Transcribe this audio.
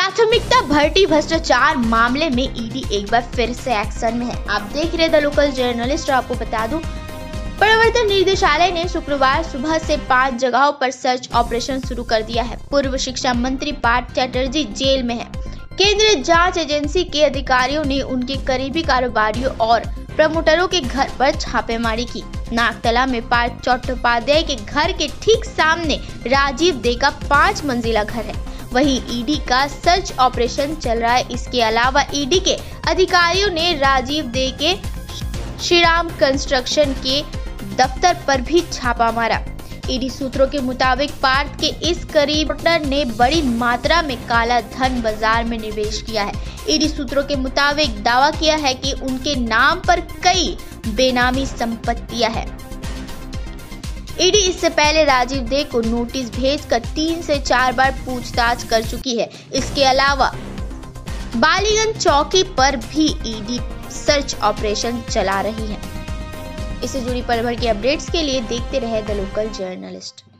प्राथमिकता भर्ती भ्रष्टाचार मामले में ईडी एक बार फिर से एक्शन में है। आप देख रहे द लोकल जर्नलिस्ट। आपको बता दूं, प्रवर्तन निदेशालय ने शुक्रवार सुबह से 5 जगहों पर सर्च ऑपरेशन शुरू कर दिया है। पूर्व शिक्षा मंत्री पार्थ चटर्जी जेल में है। केंद्रीय जांच एजेंसी के अधिकारियों ने उनके करीबी कारोबारियों और प्रमोटरों के घर पर छापेमारी की। नागतला में पार्थ चट्टोपाध्याय के घर के ठीक सामने राजीव दे का 5 मंजिला घर है। वहीं ईडी का सर्च ऑपरेशन चल रहा है। इसके अलावा ईडी के अधिकारियों ने राजीव दे के श्रीराम कंस्ट्रक्शन के दफ्तर पर भी छापा मारा। ईडी सूत्रों के मुताबिक पार्थ के इस करीबी पार्टनर ने बड़ी मात्रा में काला धन बाजार में निवेश किया है। ईडी सूत्रों के मुताबिक दावा किया है कि उनके नाम पर कई बेनामी संपत्तियां हैं। ईडी इससे पहले राजीव दे को नोटिस भेजकर 3 से 4 बार पूछताछ कर चुकी है। इसके अलावा बालीगंज चौकी पर भी ईडी सर्च ऑपरेशन चला रही है। इससे जुड़ी पल भर की अपडेट्स के लिए देखते रहे द लोकल जर्नलिस्ट।